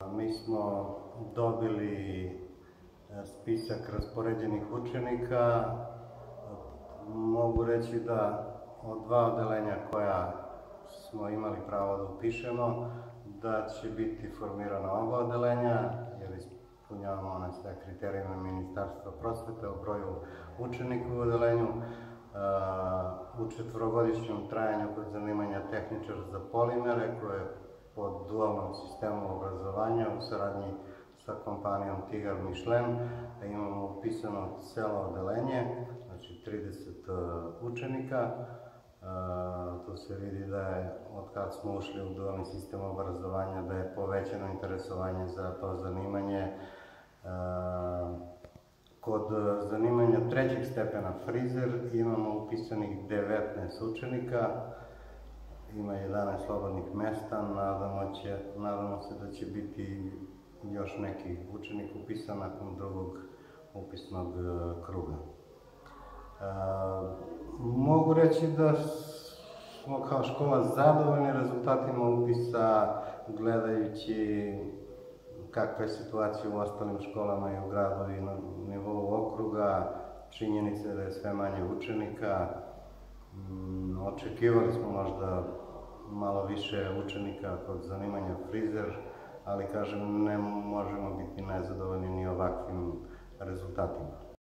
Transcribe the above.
Mi smo dobili spisak raspoređenih učenika. Mogu reći da od dva odeljenja koja smo imali pravo da upišemo, da će biti formirana oba odeljenja, jer ispunjavamo one sve kriterijume Ministarstva prosvete o broju učenika u odeljenju. U četvorogodišnjem trajanju kod zanimanja tehničar za polimere, koje je pod dualnom sistemu obrazovanja u saradnji sa kompanijom Tigar Michelin, imamo upisano celo odeljenje, znači 30 učenika. Tu se vidi da je, od kad smo ušli u dualni sistem obrazovanja, da je povećano interesovanje za to zanimanje. Kod zanimanja trećeg stepena frizer imamo upisanih 19 učenika, ima 11 slobodnih mesta, nadamo se da će biti još neki učenik upisan nakon drugog upisnog kruga. Mogu reći da smo kao škola zadovoljni rezultatima upisa, gledajući kakva je situacija u ostalim školama i u gradu i na nivou okruga. Činjenica je da je sve manje učenika. Očekivali smo možda malo više učenika kod zanimanja frizer, ali kažem, ne možemo biti nezadovoljni ni ovakvim rezultatima.